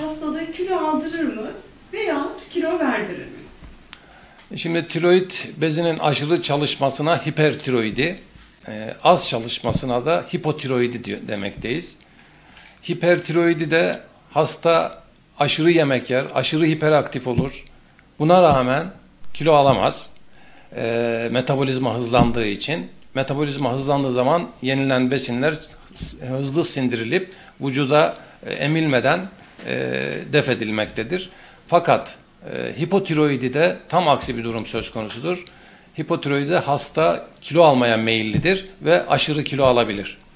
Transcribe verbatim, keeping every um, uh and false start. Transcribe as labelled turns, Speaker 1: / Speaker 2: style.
Speaker 1: hastada kilo aldırır mı veya kilo verdirir mi?
Speaker 2: Şimdi tiroid bezinin aşırı çalışmasına hipertiroidi, e, az çalışmasına da hipotiroidi diyor, demekteyiz. Hipertiroidi de hasta aşırı yemek yer, aşırı hiperaktif olur. Buna rağmen kilo alamaz. E, metabolizma hızlandığı için. Metabolizma hızlandığı zaman yenilen besinler hızlı sindirilip vücuda e, emilmeden e, def edilmektedir. Fakat e, hipotiroidide tam aksi bir durum söz konusudur. Hipotiroidide hasta kilo almaya meyillidir ve aşırı kilo alabilir.